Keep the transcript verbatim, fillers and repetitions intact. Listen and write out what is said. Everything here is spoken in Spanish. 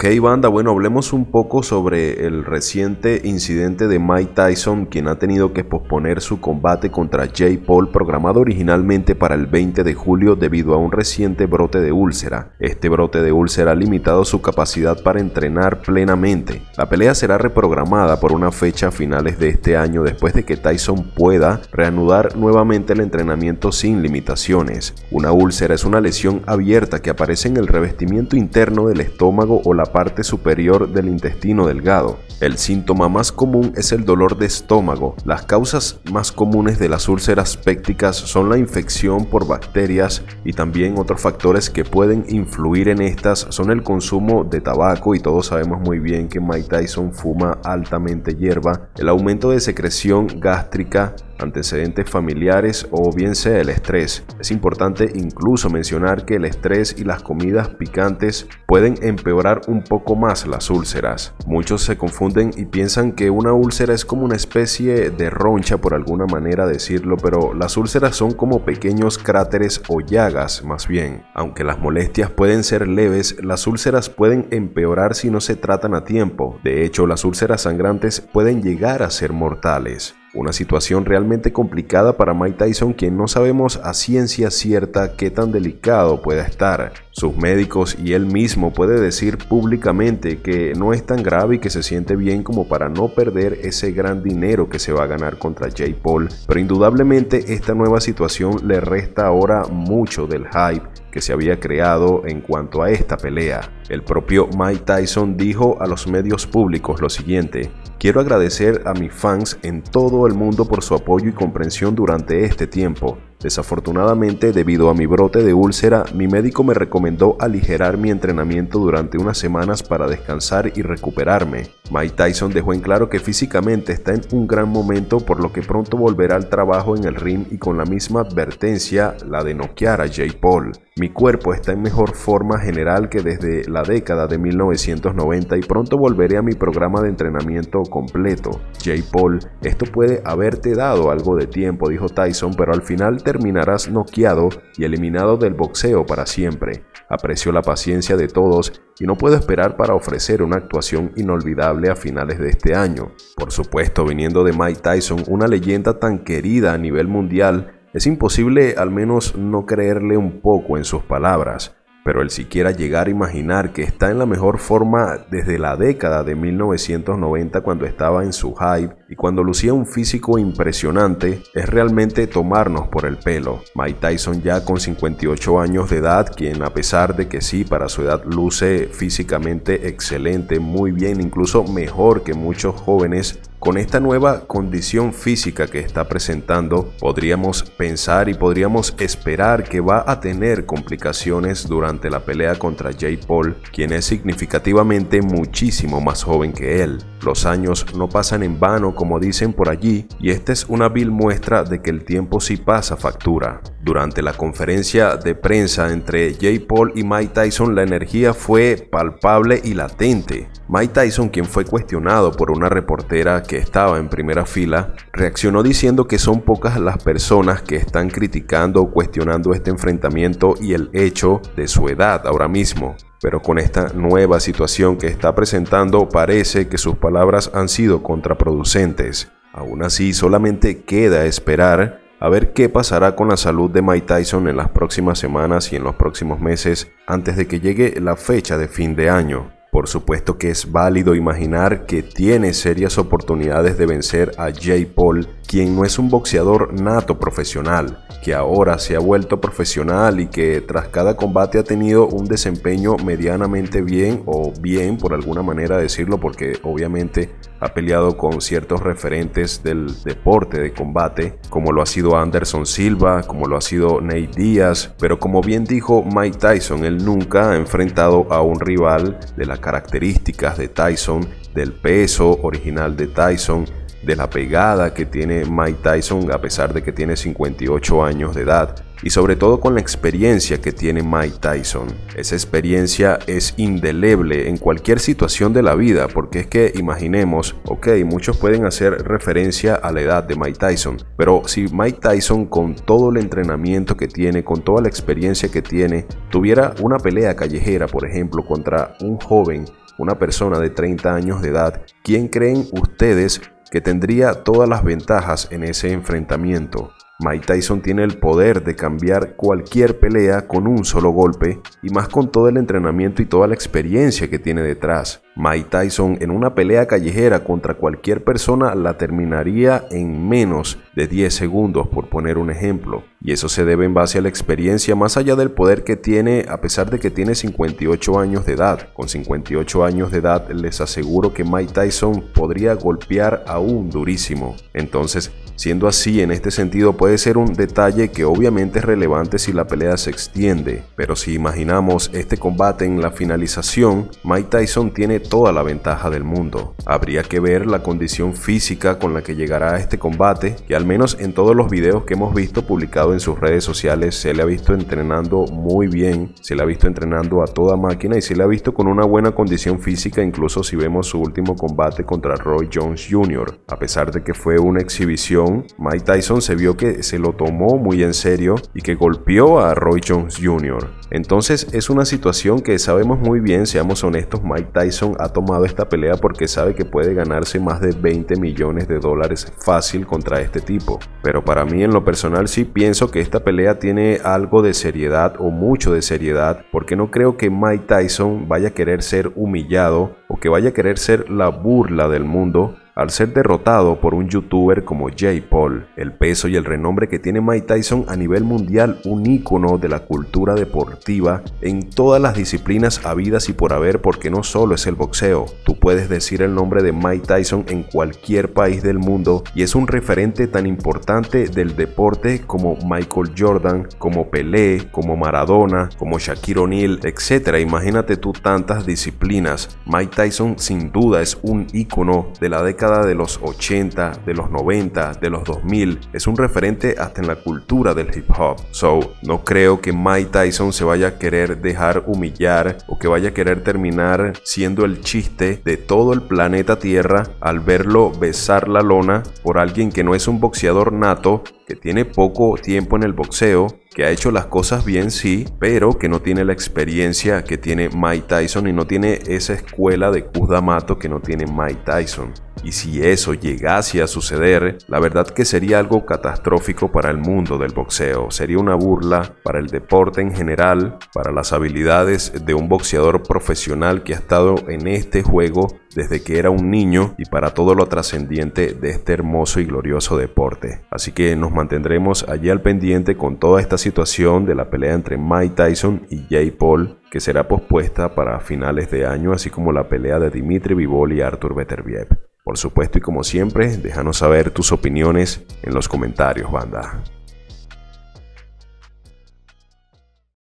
Ok, banda, bueno, hablemos un poco sobre el reciente incidente de Mike Tyson, quien ha tenido que posponer su combate contra Jake Paul, programado originalmente para el veinte de julio debido a un reciente brote de úlcera. Este brote de úlcera ha limitado su capacidad para entrenar plenamente. La pelea será reprogramada por una fecha a finales de este año después de que Tyson pueda reanudar nuevamente el entrenamiento sin limitaciones. Una úlcera es una lesión abierta que aparece en el revestimiento interno del estómago o la parte superior del intestino delgado. El síntoma más común es el dolor de estómago. Las causas más comunes de las úlceras pépticas son la infección por bacterias y también otros factores que pueden influir en estas son el consumo de tabaco, y todos sabemos muy bien que Mike Tyson fuma altamente hierba, el aumento de secreción gástrica, antecedentes familiares o bien sea el estrés. Es importante incluso mencionar que el estrés y las comidas picantes pueden empeorar un poco más las úlceras. Muchos se confunden y piensan que una úlcera es como una especie de roncha, por alguna manera decirlo, pero las úlceras son como pequeños cráteres o llagas más bien. Aunque las molestias pueden ser leves, las úlceras pueden empeorar si no se tratan a tiempo. De hecho, las úlceras sangrantes pueden llegar a ser mortales. Una situación realmente complicada para Mike Tyson, quien no sabemos a ciencia cierta qué tan delicado pueda estar. Sus médicos y él mismo puede decir públicamente que no es tan grave y que se siente bien como para no perder ese gran dinero que se va a ganar contra Jake Paul, pero indudablemente esta nueva situación le resta ahora mucho del hype que se había creado en cuanto a esta pelea. El propio Mike Tyson dijo a los medios públicos lo siguiente: quiero agradecer a mis fans en todo el mundo por su apoyo y comprensión durante este tiempo. Desafortunadamente, debido a mi brote de úlcera, mi médico me recomendó aligerar mi entrenamiento durante unas semanas para descansar y recuperarme. Mike Tyson dejó en claro que físicamente está en un gran momento, por lo que pronto volverá al trabajo en el ring y con la misma advertencia, la de noquear a Jake Paul. Mi cuerpo está en mejor forma general que desde la década de mil novecientos noventa y pronto volveré a mi programa de entrenamiento completo. Jake Paul, esto puede haberte dado algo de tiempo, dijo Tyson, pero al final terminarás noqueado y eliminado del boxeo para siempre. Aprecio la paciencia de todos y no puedo esperar para ofrecer una actuación inolvidable a finales de este año. Por supuesto, viniendo de Mike Tyson, una leyenda tan querida a nivel mundial, es imposible al menos no creerle un poco en sus palabras. Pero el siquiera llegar a imaginar que está en la mejor forma desde la década de mil novecientos noventa, cuando estaba en su hype y cuando lucía un físico impresionante, es realmente tomarnos por el pelo. Mike Tyson, ya con cincuenta y ocho años de edad, quien a pesar de que sí, para su edad luce físicamente excelente, muy bien, incluso mejor que muchos jóvenes, con esta nueva condición física que está presentando, podríamos pensar y podríamos esperar que va a tener complicaciones durante la pelea contra Jake Paul, quien es significativamente muchísimo más joven que él. Los años no pasan en vano, como dicen por allí, y esta es una vil muestra de que el tiempo sí pasa factura. Durante la conferencia de prensa entre Jake Paul y Mike Tyson, la energía fue palpable y latente. Mike Tyson, quien fue cuestionado por una reportera que estaba en primera fila, reaccionó diciendo que son pocas las personas que están criticando o cuestionando este enfrentamiento y el hecho de su edad ahora mismo. Pero con esta nueva situación que está presentando, parece que sus palabras han sido contraproducentes. Aún así, solamente queda esperar a ver qué pasará con la salud de Mike Tyson en las próximas semanas y en los próximos meses, antes de que llegue la fecha de fin de año. Por supuesto que es válido imaginar que tiene serias oportunidades de vencer a Jake Paul, quien no es un boxeador nato profesional, que ahora se ha vuelto profesional y que tras cada combate ha tenido un desempeño medianamente bien, o bien por alguna manera decirlo, porque obviamente ha peleado con ciertos referentes del deporte de combate, como lo ha sido Anderson Silva, como lo ha sido Nate Diaz, pero como bien dijo Mike Tyson, él nunca ha enfrentado a un rival de las características de Tyson, del peso original de Tyson, de la pegada que tiene Mike Tyson a pesar de que tiene cincuenta y ocho años de edad, y sobre todo con la experiencia que tiene Mike Tyson. Esa experiencia es indeleble en cualquier situación de la vida, porque es que imaginemos, ok, muchos pueden hacer referencia a la edad de Mike Tyson, pero si Mike Tyson, con todo el entrenamiento que tiene, con toda la experiencia que tiene, tuviera una pelea callejera, por ejemplo, contra un joven, una persona de treinta años de edad, ¿quién creen ustedes que tendría todas las ventajas en ese enfrentamiento? Mike Tyson tiene el poder de cambiar cualquier pelea con un solo golpe, y más con todo el entrenamiento y toda la experiencia que tiene detrás. Mike Tyson en una pelea callejera contra cualquier persona la terminaría en menos de diez segundos, por poner un ejemplo. Y eso se debe en base a la experiencia, más allá del poder que tiene, a pesar de que tiene cincuenta y ocho años de edad. Con cincuenta y ocho años de edad les aseguro que Mike Tyson podría golpear aún durísimo. Entonces, siendo así, en este sentido puede ser un detalle que obviamente es relevante si la pelea se extiende. Pero si imaginamos este combate en la finalización, Mike Tyson tiene toda la ventaja del mundo. Habría que ver la condición física con la que llegará a este combate, que al menos en todos los videos que hemos visto publicados en sus redes sociales se le ha visto entrenando muy bien, se le ha visto entrenando a toda máquina y se le ha visto con una buena condición física, incluso si vemos su último combate contra Roy Jones junior A pesar de que fue una exhibición, Mike Tyson se vio que se lo tomó muy en serio y que golpeó a Roy Jones junior Entonces es una situación que sabemos muy bien, seamos honestos, Mike Tyson ha tomado esta pelea porque sabe que puede ganarse más de veinte millones de dólares fácil contra este tipo. Pero para mí, en lo personal, sí pienso que esta pelea tiene algo de seriedad o mucho de seriedad, porque no creo que Mike Tyson vaya a querer ser humillado o que vaya a querer ser la burla del mundo al ser derrotado por un youtuber como Jake Paul. El peso y el renombre que tiene Mike Tyson a nivel mundial, un ícono de la cultura deportiva en todas las disciplinas habidas y por haber, porque no solo es el boxeo. Tú puedes decir el nombre de Mike Tyson en cualquier país del mundo y es un referente tan importante del deporte como Michael Jordan, como Pelé, como Maradona, como Shaquille O'Neal, etcétera. Imagínate tú tantas disciplinas. Mike Tyson sin duda es un ícono de la década de los ochenta, de los noventa, de los dos mil. Es un referente hasta en la cultura del hip hop. So, no creo que Mike Tyson se vaya a querer dejar humillar o que vaya a querer terminar siendo el chiste de todo el planeta Tierra al verlo besar la lona por alguien que no es un boxeador nato, que tiene poco tiempo en el boxeo, que ha hecho las cosas bien, sí, pero que no tiene la experiencia que tiene Mike Tyson y no tiene esa escuela de Cus D'Amato que no tiene Mike Tyson. Y si eso llegase a suceder, la verdad que sería algo catastrófico para el mundo del boxeo. Sería una burla para el deporte en general, para las habilidades de un boxeador profesional que ha estado en este juego desde que era un niño y para todo lo trascendiente de este hermoso y glorioso deporte. Así que nos mantendremos allí al pendiente con toda esta situación de la pelea entre Mike Tyson y Jake Paul, que será pospuesta para finales de año, así como la pelea de Dimitri Bivol y Artur Beterbiev. Por supuesto, y como siempre, déjanos saber tus opiniones en los comentarios, banda.